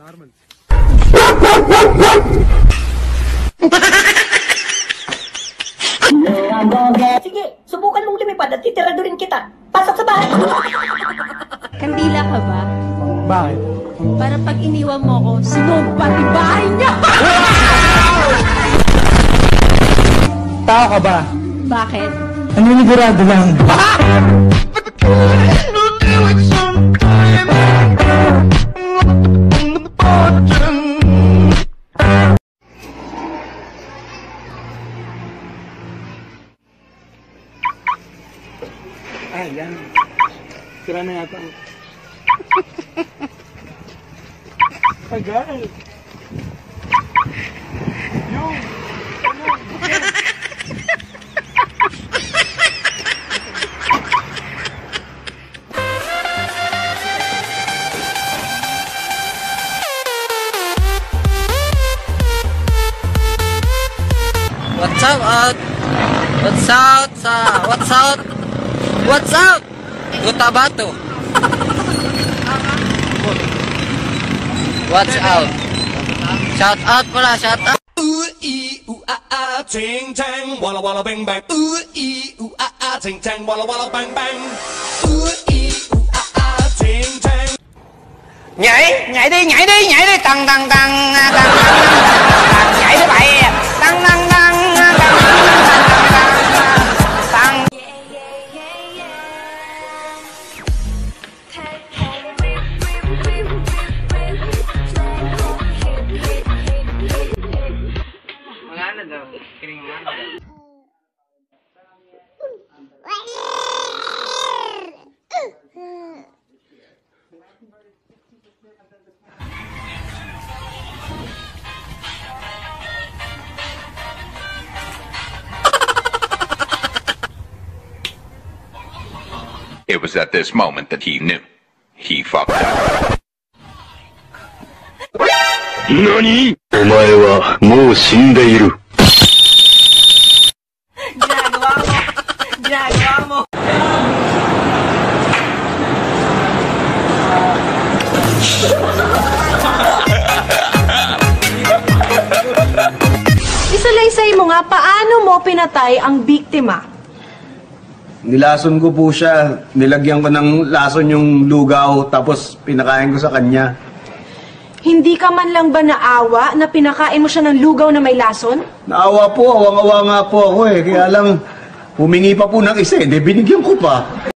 normal. Sige, subukan mong lumipad at titirado rin kita. Pasok sa bahay. Kandila ka ba? Bakit? Para pag iniwan mo ko, sinumpat yung bahay niya! Tao ka ba? Bakit? Naninigurado lang. Ay, yan. Sira na yata. Tagal. Yung. What's up out? What's out sa what's out? What's up? Cotabato. What's out? Shout out pala, shout out. Ooh ee ooh ah ah ting tang walla walla bang bang. Ooh ee ooh ah ah ting tang walla walla bang bang. Ooh ee ooh ah ah ting tang. Nhảy đi, tăng tăng tăng tăng tăng. Nhảy đi vậy. Tăng tăng tăng tăng tăng tăng. Mana daw? Kiring mana? It was at this moment that he knew. He fucked up. NANI?! お前はもう死んでいる。 Ginagawa mo. Ginagawa mo. Isalaysay mo nga, paano mo pinatay ang biktima? Nilason ko po siya. Nilagyan ko ng lason yung lugaw, tapos pinakain ko sa kanya. Hindi ka man lang ba naawa na pinakain mo siya ng lugaw na may lason? Naawa po, awang-awa nga po ako eh. Kaya lang, humingi pa po ng isa eh. Di binigyan ko pa.